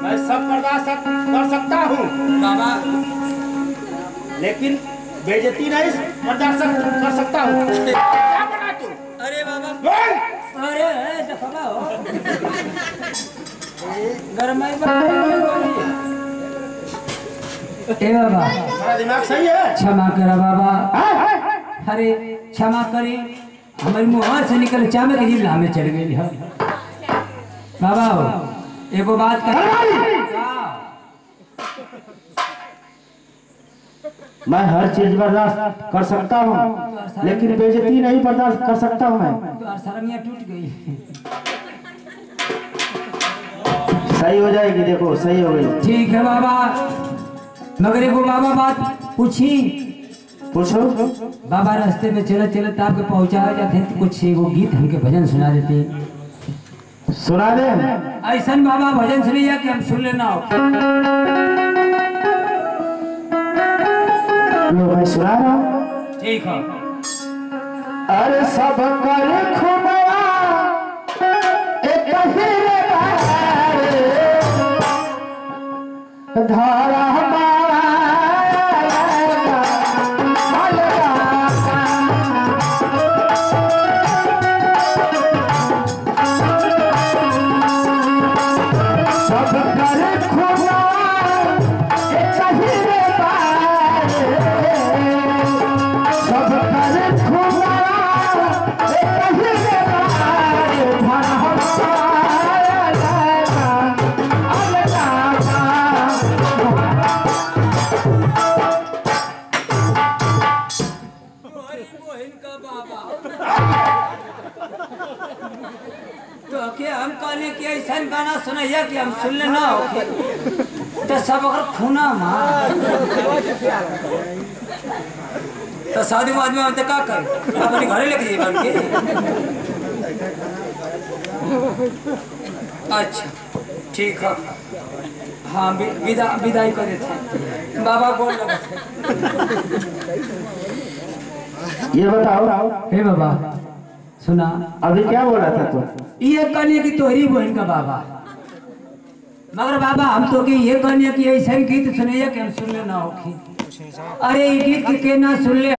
मैं सब बर्दाश्त कर सकता हूँ बाबा, लेकिन बेइज्जती नहीं बर्दाश्त कर सकता हूँ। क्या बना तू? अरे बाबा, बोल। अरे देखो हो गरमाई ए बाबा, मेरा दिमाग सही है। क्षमा करा बाबा। अरे क्षमा करे, हमारे मुँह से निकल चामे के जीव हमें चढ़ गई है बाबा। एगो बात कर, मैं हर चीज बर्दाश्त कर सकता हूँ, लेकिन बेइज्जती नहीं बर्दाश्त कर सकता हूँ मैं। तो शर्मिया टूट गई। सही हो जाएगी, देखो सही हो गई। ठीक है बाबा, मगर एगो बाबा बात पूछी। पूछो। बाबा रास्ते में चले चले आपके पहुँचा जाते हैं तो कुछ एगो गीत हमके भजन सुना देते। सुना दे। ऐसा बाबा भजन सुनिए कि हम सुन लेना हो। लो मैं सुना रहा हूँ। ठीक है। अरे सब कर खुमरा एक ही रे बारे, धारा तो क्या हम कहने की ऐसा गाना सुनाइए कि हम सुन लेना हो तो सब अगर खूना मार तो शादी आदमी हम तो क्या कर अपने घरे लेके जाइए बन के। अच्छा ठीक है, हाँ विदाई कर देते बाबा। बोल ये बताओ। हे बाबा सुना, अभी क्या बोला था तू? ये कहने की तोहरी बहन का बाबा, मगर बाबा हम तो कि ये कहने की ऐसा गीत सुने कि हम सुन लेना हो। अरे ये गीत के ना सुन ले।